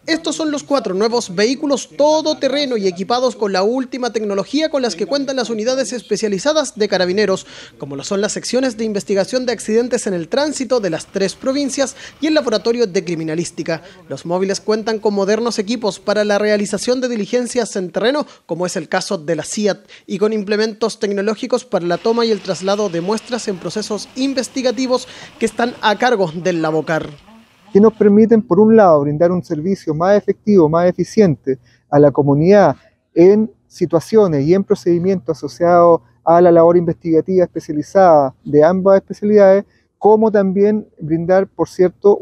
Estos son los 4 nuevos vehículos todoterreno y equipados con la última tecnología con las que cuentan las unidades especializadas de Carabineros, como lo son las secciones de investigación de accidentes en el tránsito de las 3 provincias y el laboratorio de criminalística. Los móviles cuentan con modernos equipos para la realización de diligencias en terreno, como es el caso de la CIAT, y con implementos tecnológicos para la toma y el traslado de muestras en procesos investigativos que están a cargo del Labocar, que nos permiten, por un lado, brindar un servicio más efectivo, más eficiente a la comunidad en situaciones y en procedimientos asociados a la labor investigativa especializada de ambas especialidades, como también brindar, por cierto,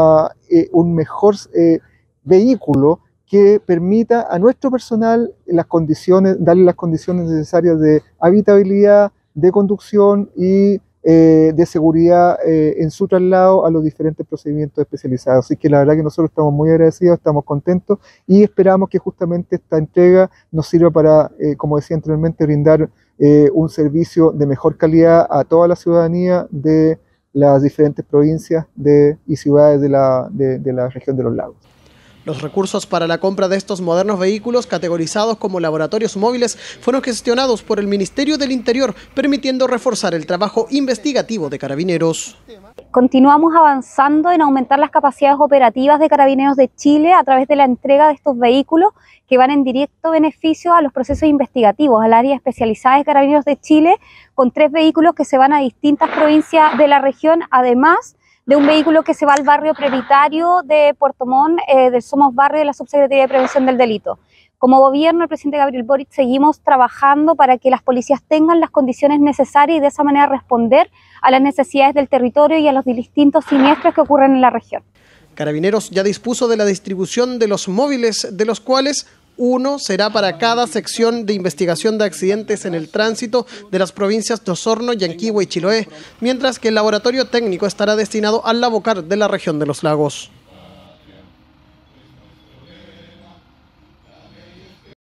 un mejor vehículo que permita a nuestro personal darle las condiciones necesarias de habitabilidad, de conducción y de seguridad en su traslado a los diferentes procedimientos especializados. Así que la verdad que nosotros estamos muy agradecidos, estamos contentos y esperamos que justamente esta entrega nos sirva para, como decía anteriormente, brindar un servicio de mejor calidad a toda la ciudadanía de las diferentes provincias y ciudades de la región de los lagos. Los recursos para la compra de estos modernos vehículos, categorizados como laboratorios móviles, fueron gestionados por el Ministerio del Interior, permitiendo reforzar el trabajo investigativo de Carabineros. Continuamos avanzando en aumentar las capacidades operativas de Carabineros de Chile a través de la entrega de estos vehículos que van en directo beneficio a los procesos investigativos, al área especializada de Carabineros de Chile, con 3 vehículos que se van a distintas provincias de la región, además de un vehículo que se va al barrio prioritario de Puerto Montt, del Somos Barrio de la Subsecretaría de Prevención del Delito. Como gobierno, el presidente Gabriel Boric, seguimos trabajando para que las policías tengan las condiciones necesarias y de esa manera responder a las necesidades del territorio y a los distintos siniestros que ocurren en la región. Carabineros ya dispuso de la distribución de los móviles, de los cuales uno será para cada sección de investigación de accidentes en el tránsito de las provincias de Osorno, Yanquihue y Chiloé, mientras que el laboratorio técnico estará destinado al Labocar de la región de los lagos.